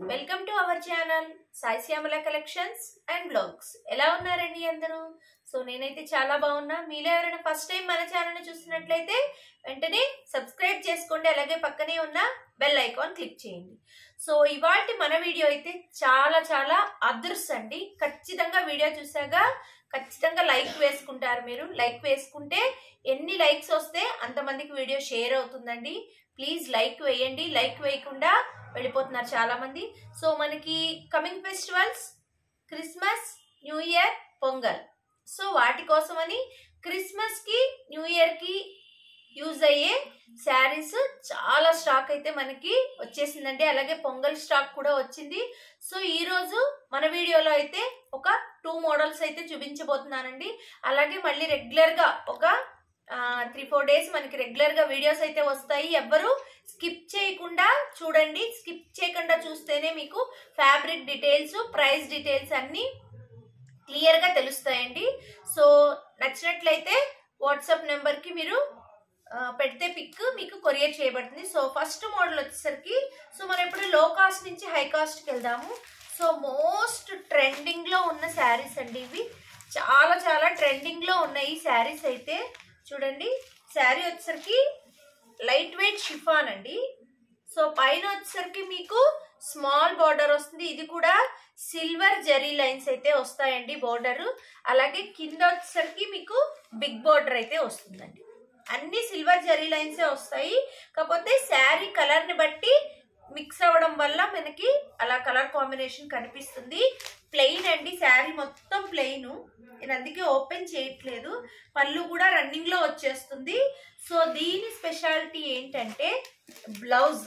Welcome to our channel Sai Shyamala collections and blogs. ఎలా ఉన్నారండి అందరూ? సో నేనైతే చాలా బాగున్నా. మీలో ఎవరైనా ఫస్ట్ టైం మన ఛానల్ని చూస్తున్నట్లయితే వెంటనే సబ్స్క్రైబ్ చేసుకోండి, అలాగే పక్కనే ఉన్న బెల్ ఐకాన్ క్లిక్ చేయండి. సో ఇవాల్టి మన వీడియో అయితే చాలా చాలా అదృష్టం అండి. ఖచ్చితంగా వీడియో చూసాక ఖచ్చితంగా లైక్ వేసుకుంటారు. మీరు లైక్ వేసుకుంటే ఎన్ని లైక్స్ వస్తే అంతమందికి వీడియో షేర్ అవుతుందండి. ప్లీజ్ లైక్ వేయండి. లైక్ వేయకుండా వెళ్ళిపోతున్నారు చాలా మంది. సో మనకి coming festivals Christmas, new year, Pongal. So వాటి కోసమని క్రిస్మస్ కి, న్యూ ఇయర్ కి యూజ్ అయ్యే శారీస్ చాలా స్టాక్ అయితే మనకి వచ్చేసిందండి. అలాగే పొంగల్ స్టాక్ కూడా వచ్చింది. సో ఈ రోజు మన వీడియోలో అయితే ఒక 2 మోడల్స్ అయితే చూపించబోతున్నానండి. అలాగే మళ్ళీ రెగ్యులర్ గా ఒక 3-4 డేస్ మనకి రెగ్యులర్ గా వీడియోస్ అయితే వస్తాయి. ఎవ్వరు స్కిప్ చేయకుండా చూడండి. స్కిప్ చేయకుండా చూస్తేనే మీకు ఫ్యాబ్రిక్ డీటెయిల్స్, ప్రైస్ డీటెయిల్స్ అన్ని క్లియర్ గా తెలుస్తాయండి. సో నచ్చినట్లయితే వాట్సాప్ నెంబర్ కి మీరు పెడితే పిక్ మీకు కొరియర్ చేయబడుతుంది. సో ఫస్ట్ మోడల్ వచ్చేసరికి సో మనం ఇప్పుడు లో కాస్ట్ నుంచి హై కాస్ట్ కి వెళ్దాము. సో మోస్ట్ ట్రెండింగ్ లో ఉన్న శారీస్ అండి ఇవి. చాలా చాలా ట్రెండింగ్ లో ఉన్నాయి ఈ శారీస్ అయితే. చూడండి, శారీ వచ్చేసరికి లైట్ వెయిట్ షిఫాన్ అండి. సో పైన వచ్చేసరికి మీకు స్మాల్ బార్డర్ వస్తుంది. ఇది కూడా సిల్వర్ జరీ లైన్స్ అయితే వస్తాయండి బార్డర్. అలాగే కింద వచ్చేసరికి మీకు బిగ్ బార్డర్ అయితే వస్తుందండి. అన్ని సిల్వర్ జరీ లైన్సే వస్తాయి. కాకపోతే శారీ కలర్ ని బట్టి మిక్స్ అవ్వడం వల్ల మనకి అలా కలర్ కాంబినేషన్ కనిపిస్తుంది. ప్లెయిన్ అండి, శారీ మొత్తం ప్లెయిన్. నేను అందుకే ఓపెన్ చేయట్లేదు. పళ్ళు కూడా రన్నింగ్ లో వచ్చేస్తుంది. సో దీని స్పెషాలిటీ ఏంటంటే బ్లౌజ్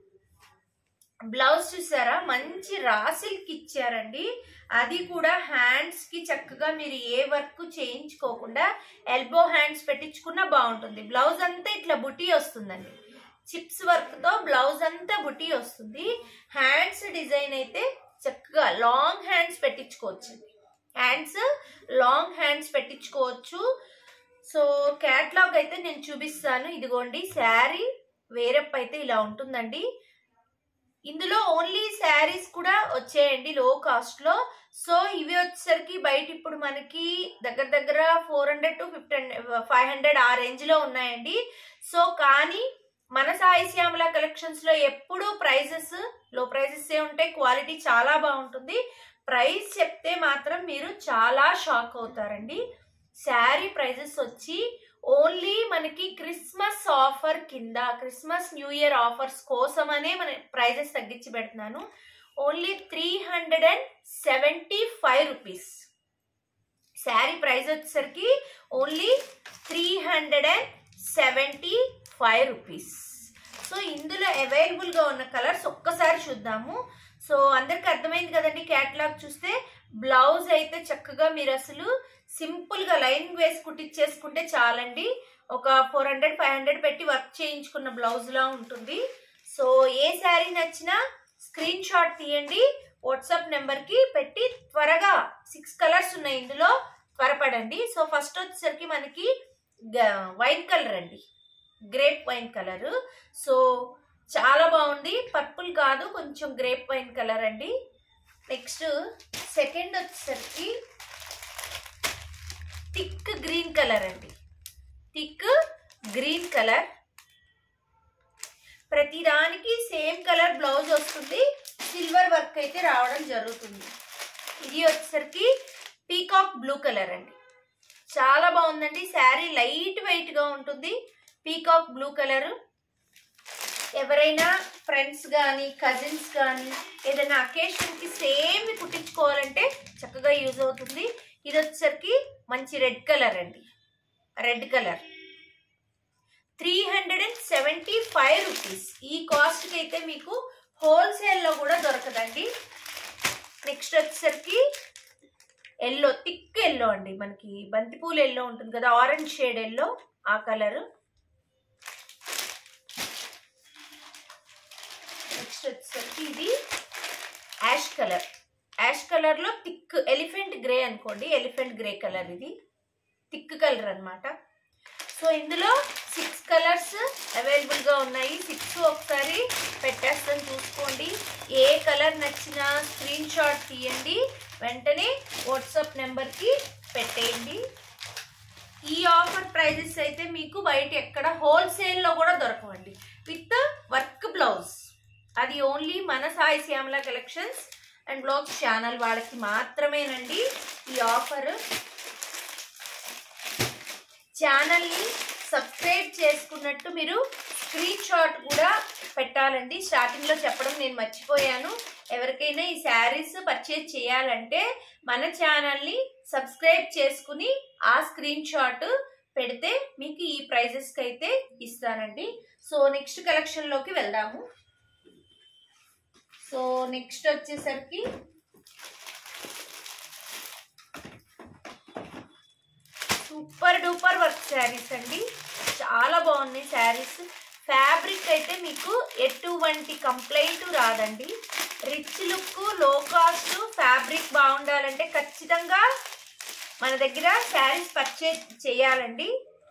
చూసారా, మంచి రా సిల్క్ ఇచ్చారండి. అది కూడా హ్యాండ్స్ కి చక్కగా మీరు ఏ వర్క్ చేయించుకోకుండా ఎల్బో హ్యాండ్స్ పెట్టించుకున్నా బాగుంటుంది. బ్లౌజ్ అంతా ఇట్లా బుటీ వస్తుందండి. చిప్స్ వర్క్ తో బ్లౌజ్ అంతా బుటీ వస్తుంది. హ్యాండ్స్ డిజైన్ అయితే చక్కగా లాంగ్ హ్యాండ్స్ పెట్టించుకోవచ్చు. లాంగ్ హ్యాండ్స్ పెట్టించుకోవచ్చు. సో క్యాట్లాగ్ అయితే నేను చూపిస్తాను. ఇదిగోండి, శారీ వేరప్ అయితే ఇలా ఉంటుందండి. ఇందులో ఓన్లీ శారీస్ కూడా వచ్చాయండి లో కాస్ట్ లో. సో ఇవి వచ్చేసరికి బయట ఇప్పుడు మనకి దగ్గర దగ్గర 400 to 500 ఆ రేంజ్ లో ఉన్నాయండి. సో కానీ మన సాయి శ్యామల కలెక్షన్స్ లో ఎప్పుడు ప్రైజెస్ లో ప్రైజెస్ ఉంటాయి. క్వాలిటీ చాలా బాగుంటుంది. ప్రైస్ చెప్తే మాత్రం మీరు చాలా షాక్ అవుతారండి. శారీ ప్రైజెస్ వచ్చి ఓన్లీ మనకి క్రిస్మస్ ఆఫర్ కింద, క్రిస్మస్ న్యూ ఇయర్ ఆఫర్స్ కోసమనే మన ప్రైజెస్ తగ్గించి పెడుతున్నాను. Only 375 rupees. శారీ ప్రైస్ వచ్చేసరికి ఓన్లీ 375 రూపీస్. సో ఇందులో అవైలబుల్ గా ఉన్న కలర్స్ ఒక్కసారి చూద్దాము. సో అందరికి అర్థమైంది కదండి. క్యాటలాగ్ చూస్తే బ్లౌజ్ అయితే చక్కగా మీరు అసలు సింపుల్ గా లైనింగ్ వేసి కుట్టించేసుకుంటే చాలండి. ఒక 400-500 పెట్టి వర్క్ చేయించుకున్న బ్లౌజ్ లా ఉంటుంది. సో ఏ శారీ నచ్చినా స్క్రీన్ షాట్ తీయండి, వాట్సాప్ నెంబర్ కి పెట్టి త్వరగా 6 కలర్స్ ఉన్నాయి ఇందులో, త్వరపడండి. సో ఫస్ట్ వచ్చేసరికి మనకి వైన్ కలర్ అండి, గ్రేప్ వైన్ కలర్. సో చాలా బాగుంది. పర్పుల్ కాదు, కొంచెం గ్రేప్ వైన్ కలర్ అండి. నెక్స్ట్ సెకండ్ వచ్చేసరికి థిక్ గ్రీన్ కలర్ అండి. Thick green colour. ప్రతిదానికి సేమ్ కలర్ బ్లౌజ్ వస్తుంది. సిల్వర్ వర్క్ అయితే రావడం జరుగుతుంది. ఇది వచ్చేసరికి పీకాక్ బ్లూ కలర్ అండి. చాలా బాగుందండి. శారీ లైట్ వెయిట్ గా ఉంటుంది. Peacock blue colour. ఎవరైనా ఫ్రెండ్స్ కానీ కజిన్స్ కానీ ఏదైనా అకేషన్ కి సేమ్ కుట్టించుకోవాలంటే చక్కగా యూజ్ అవుతుంది. ఇది వచ్చేసరికి మంచి రెడ్ కలర్ అండి. Red colour 375 rupees. ఈ కాస్ట్ కి అయితే మీకు హోల్సేల్ లో కూడా దొరకదండి. నెక్స్ట్ వచ్చేసరికి ఎల్లో, థిక్ ఎల్లో అండి. మనకి బంతిపూలు ఎల్లో ఉంటుంది కదా, ఆరెంజ్ షేడ్ ఎల్లో, ఆ కలర్. నెక్స్ట్ వచ్చేసరికి ఇది యాష్ కలర్. యాష్ కలర్ లో థిక్ ఎలిఫెంట్ గ్రే అనుకోండి, ఎలిఫెంట్ గ్రే కలర్. ఇది థిక్ కలర్ అన్నమాట. సో ఇందులో 6 కలర్స్ అవైలబుల్గా ఉన్నాయి. 6 ఒకసారి పెట్టేస్తాను చూసుకోండి. ఏ కలర్ నచ్చినా స్క్రీన్ షాట్ తీయండి, వెంటనే వాట్సాప్ నెంబర్కి పెట్టేయండి. ఈ ఆఫర్ ప్రైజెస్ అయితే మీకు బయట ఎక్కడ హోల్సేల్లో కూడా దొరకవండి, విత్ వర్క్ బ్లౌజ్. అది ఓన్లీ మన Sai Shyamala collections and blogs channel వాళ్ళకి మాత్రమేనండి ఈ ఆఫర్. ఛానల్ని సబ్స్క్రైబ్ చేసుకున్నట్టు మీరు స్క్రీన్ షాట్ కూడా పెట్టాలండి. స్టార్టింగ్లో చెప్పడం నేను మర్చిపోయాను. ఎవరికైనా ఈ శారీస్ పర్చేజ్ చేయాలంటే మన ఛానల్ని సబ్స్క్రైబ్ చేసుకుని ఆ స్క్రీన్ షాట్ పెడితే మీకు ఈ ప్రైజెస్కి అయితే ఇస్తానండి. సో నెక్స్ట్ కలెక్షన్లోకి వెళ్దాము. సో నెక్స్ట్ వచ్చేసరికి సూపర్ డూపర్ వర్క్ శారీస్ అండి. చాలా బాగున్నాయి శారీస్. ఫ్యాబ్రిక్ అయితే మీకు ఎటువంటి కంప్లైంట్ రాదండి. Rich look, low cost, fabric బాగుండాలంటే ఖచ్చితంగా మన దగ్గర శారీస్ పర్చేజ్ చేయాలండి.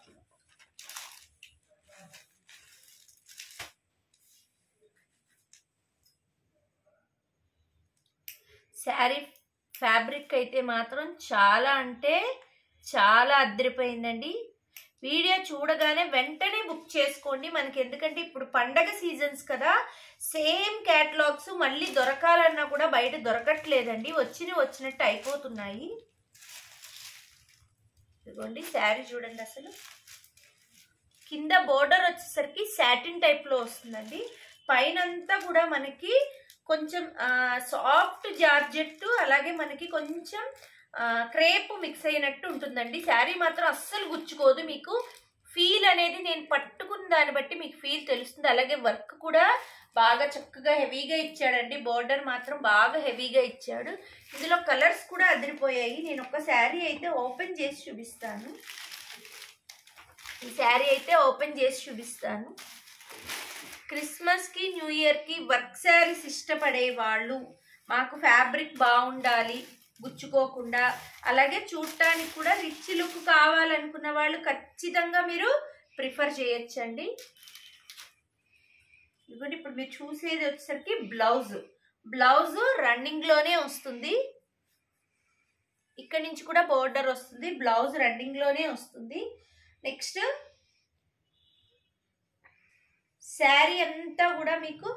శారీ ఫ్యాబ్రిక్ అయితే మాత్రం చాలా అంటే చాలా అదిరిపోయిందండి. వీడియో చూడగానే వెంటనే బుక్ చేసుకోండి మనకి, ఎందుకంటే ఇప్పుడు పండగ సీజన్స్ కదా, సేమ్ క్యాటలాగ్స్ మళ్ళీ దొరకాలన్నా కూడా బయట దొరకట్లేదండి, వచ్చినట్టు అయిపోతున్నాయి. ఇదిగోండి శారీ చూడండి. అసలు కింద బోర్డర్ వచ్చేసరికి సాటిన్ టైప్లో వస్తుందండి. పైనంతా కూడా మనకి కొంచెం సాఫ్ట్ జార్జెట్, అలాగే మనకి కొంచెం క్రేప్ మిక్స్ అయినట్టు ఉంటుందండి. శారీ మాత్రం అస్సలు గుచ్చుకోదు. మీకు ఫీల్ అనేది నేను పట్టుకున్న దాన్ని బట్టి మీకు ఫీల్ తెలుస్తుంది. అలాగే వర్క్ కూడా బాగా చక్కగా హెవీగా ఇచ్చాడండి. బోర్డర్ మాత్రం బాగా హెవీగా ఇచ్చాడు. ఇందులో కలర్స్ కూడా అదిరిపోయాయి. నేను ఒక శారీ అయితే ఓపెన్ చేసి చూపిస్తాను. ఈ శారీ అయితే ఓపెన్ చేసి చూపిస్తాను. క్రిస్మస్కి, న్యూ ఇయర్కి వర్క్ శారీస్ ఇష్టపడే వాళ్ళు, మాకు ఫ్యాబ్రిక్ బాగుండాలి గుచ్చుకోకుండా, అలాగే చూడటానికి కూడా రిచ్ లుక్ కావాలనుకున్న వాళ్ళు ఖచ్చితంగా మీరు ప్రిఫర్ చేయొచ్చండి. ఇదిగోండి ఇప్పుడు మీరు చూసేది వచ్చేసరికి బ్లౌజ్ రన్నింగ్లోనే వస్తుంది. ఇక్కడ నుంచి కూడా బోర్డర్ వస్తుంది. బ్లౌజ్ రన్నింగ్లోనే వస్తుంది. నెక్స్ట్ శారీ అంతా కూడా మీకు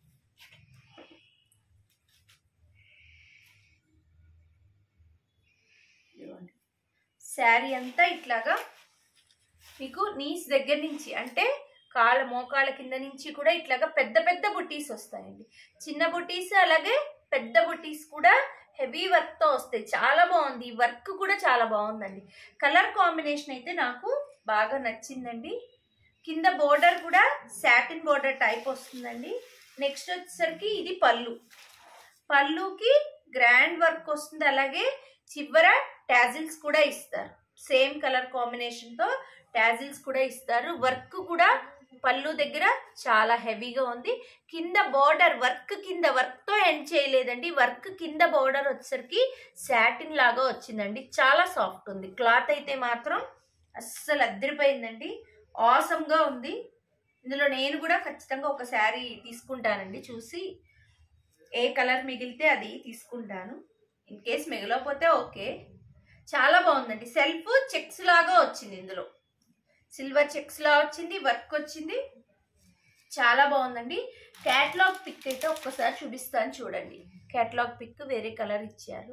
శారీ అంతా ఇట్లాగా మీకు నీస్ దగ్గర నుంచి అంటే మోకాళ్ళ కింద నుంచి కూడా ఇట్లాగా పెద్ద పెద్ద బుటీస్ వస్తాయండి. చిన్న బుటీస్ అలాగే పెద్ద బుటీస్ కూడా హెవీ వర్క్తో వస్తాయి. చాలా బాగుంది. ఈ వర్క్ కూడా చాలా బాగుందండి. కలర్ కాంబినేషన్ అయితే నాకు బాగా నచ్చిందండి. కింద బోర్డర్ కూడా సాటిన్ బోర్డర్ టైప్ వస్తుందండి. నెక్స్ట్ వచ్చేసరికి ఇది పళ్ళుకి గ్రాండ్ వర్క్ వస్తుంది. అలాగే చివర టాజిల్స్ కూడా ఇస్తారు. సేమ్ కలర్ కాంబినేషన్తో టాజిల్స్ కూడా ఇస్తారు. వర్క్ కూడా పళ్ళు దగ్గర చాలా హెవీగా ఉంది. కింద బోర్డర్ వర్క్తో ఎండ్ చేయలేదండి. వర్క్ కింద బోర్డర్ వచ్చేసరికి సాటిన్ లాగా వచ్చిందండి. చాలా సాఫ్ట్ ఉంది. క్లాత్ అయితే మాత్రం అస్సలు అదిరిపోయిందండి. ఆసమ్గా ఉంది. ఇందులో నేను కూడా ఖచ్చితంగా ఒక శారీ తీసుకుంటానండి. చూసి ఏ కలర్ మిగిలితే అది తీసుకుంటాను. ఇన్ కేస్ మిగలకపోతే ఓకే. చాలా బాగుందండి. సెల్ఫ్ చెక్స్ లాగా వచ్చింది. ఇందులో సిల్వర్ చెక్స్ లా వచ్చింది. వర్క్ వచ్చింది. చాలా బాగుందండి. క్యాటలాగ్ పిక్ అయితే ఒక్కసారి చూపిస్తాను చూడండి. క్యాటలాగ్ పిక్ వేరే కలర్ ఇచ్చారు.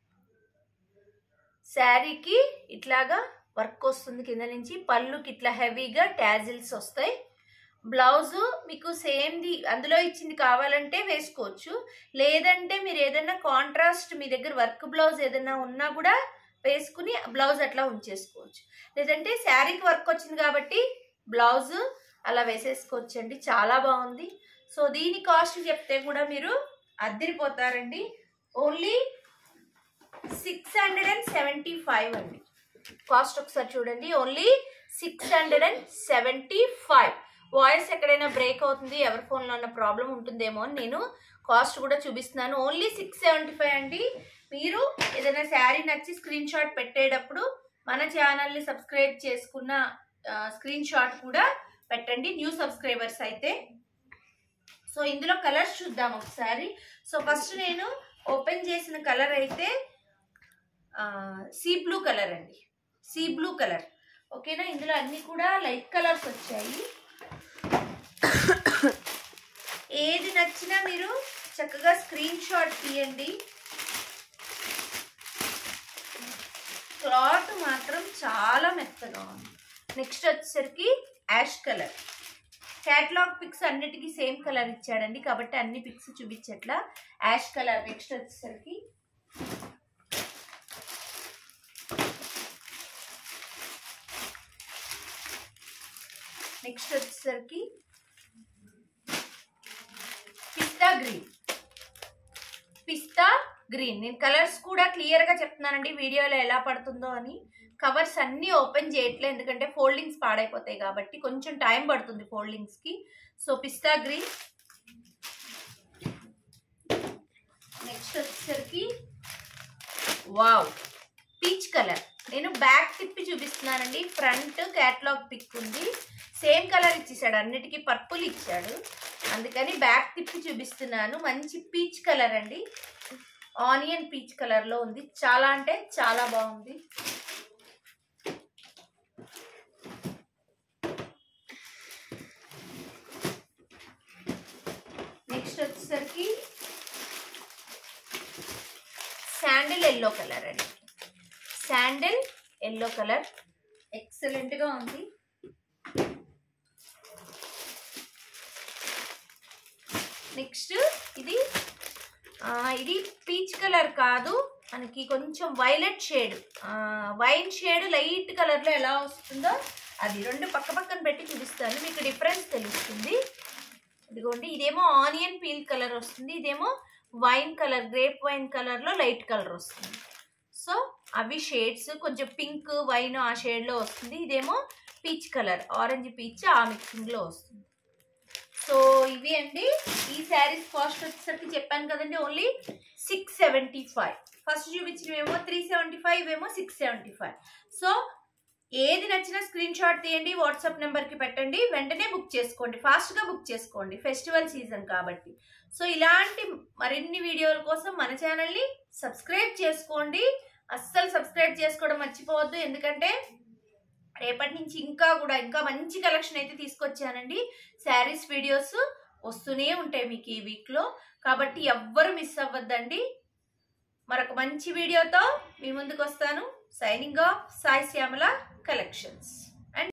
శారీకి ఇట్లాగా వర్క్ వస్తుంది కింద నుంచి. పళ్ళుకి ఇట్లా హెవీగా టాజిల్స్ వస్తాయి. బ్లౌజ్ మీకు సేమ్ది అందులో ఇచ్చింది కావాలంటే వేసుకోవచ్చు. లేదంటే మీరు ఏదైనా కాంట్రాస్ట్ మీ దగ్గర వర్క్ బ్లౌజ్ ఏదైనా ఉన్నా కూడా వేసుకుని బ్లౌజ్ అట్లా ఉంచేసుకోవచ్చు. లేదంటే శారీకి వర్క్ వచ్చింది కాబట్టి బ్లౌజ్ అలా వేసేసుకోవచ్చండి. చాలా బాగుంది. సో దీని కాస్ట్ చెప్తే కూడా మీరు అద్దరిపోతారండి. ఓన్లీ 675 అండి కాస్ట్. ఒకసారి చూడండి. ఓన్లీ 675. వాయిస్ ఎక్కడైనా బ్రేక్ అవుతుంది, ఎవరి ఫోన్లో ఉన్న ప్రాబ్లం ఉంటుందేమో అని నేను కాస్ట్ కూడా చూపిస్తున్నాను. ఓన్లీ 675 అండి. మీరు ఏదైనా శారీ నచ్చి స్క్రీన్ షాట్ పెట్టేటప్పుడు మన ఛానల్ని సబ్స్క్రైబ్ చేసుకున్న స్క్రీన్ షాట్ కూడా పెట్టండి న్యూ సబ్స్క్రైబర్స్ అయితే. సో ఇందులో కలర్స్ చూద్దాం ఒకసారి. సో ఫస్ట్ నేను ఓపెన్ చేసిన కలర్ అయితే సీ బ్లూ కలర్ అండి, సీ బ్లూ కలర్. ఓకేనా, ఇందులో అన్ని కూడా లైట్ కలర్స్ వచ్చాయి. ఏది నచ్చినా మీరు చక్కగా స్క్రీన్ షాట్ తీయండి. క్లాత్ మాత్రం చాలా మెత్తగా ఉంది. నెక్స్ట్ వచ్చేసరికి యాష్ కలర్. క్యాటలాగ్ పిక్స్ అన్నిటికీ సేమ్ కలర్ ఇచ్చాడండి కాబట్టి అన్ని పిక్స్ చూపించట్లా. Ash colour. నెక్స్ట్ వచ్చేసరికి పిస్తా గ్రీన్. పిస్తా గ్రీన్. నేను కలర్స్ కూడా క్లియర్ గా చెప్తున్నానండి వీడియోలో ఎలా పడుతుందో అని. కవర్స్ అన్ని ఓపెన్ చేయట్లేదు ఎందుకంటే ఫోల్డింగ్స్ పాడైపోతాయి కాబట్టి కొంచెం టైం పడుతుంది ఫోల్డింగ్స్ కి. So pista green. నెక్స్ట్ వచ్చేసరికి వావ్ పీచ్ కలర్. నేను బ్యాక్ తిప్పి చూపిస్తున్నానండి, ఫ్రంట్ క్యాటలాగ్ పిక్ ఉంది. సేమ్ కలర్ ఇచ్చేసాడు, అన్నిటికీ పర్పుల్ ఇచ్చాడు అందుకని బ్యాక్ తిప్పి చూపిస్తున్నాను. మంచి పీచ్ కలర్ అండి, ఆనియన్ పీచ్ కలర్ లో ఉంది. చాలా అంటే చాలా బాగుంది. నెక్స్ట్ వచ్చేసరికి శాండిల్ ఎల్లో కలర్ అండి, శాండిల్ ఎల్లో కలర్ ఎక్సలెంట్ గా ఉంది. నెక్స్ట్ ఇది పీచ్ కలర్ కాదు, మనకి కొంచెం violet shade, wine shade light colour లో ఎలా వస్తుందో అది. రెండు పక్క పక్కన పెట్టి చూపిస్తాను మీకు డిఫరెన్స్ తెలుస్తుంది. ఇదిగోండి, ఇదేమో ఆనియన్ పీల్ కలర్ వస్తుంది, ఇదేమో wine colour, grape wine colour లో లైట్ కలర్ వస్తుంది. సో అవి షేడ్స్, కొంచెం పింక్ వైన్ ఆ షేడ్ లో వస్తుంది. ఇదేమో పీచ్ కలర్, ఆరెంజ్ పీచ్ ఆ మిక్సింగ్ లో వస్తుంది. సో ఇవి అండి ఈ శారీస్ కాస్ట్ వచ్చేసరికి చెప్పాను కదండి ఓన్లీ 675. ఫస్ట్ చూపించినవేమో 375, ఏమో 675. సో ఏది నచ్చినా స్క్రీన్ షాట్ తీయండి, వాట్సాప్ నెంబర్కి పెట్టండి, వెంటనే బుక్ చేసుకోండి, ఫాస్ట్గా బుక్ చేసుకోండి, ఫెస్టివల్ సీజన్ కాబట్టి. సో ఇలాంటి మరిన్ని వీడియోల కోసం మన ఛానల్ని సబ్స్క్రైబ్ చేసుకోండి. అస్సలు సబ్స్క్రైబ్ చేసుకోవడం మర్చిపోవద్దు, ఎందుకంటే రేపటి నుంచి ఇంకా మంచి కలెక్షన్ అయితే తీసుకొచ్చానండి. శారీస్ వీడియోస్ వస్తూనే ఉంటాయి మీకు ఈ వీక్లో, కాబట్టి ఎవ్వరు మిస్ అవ్వద్దండి. మరొక మంచి వీడియోతో మీ ముందుకు వస్తాను. Signing off, Sai Shyamala collections.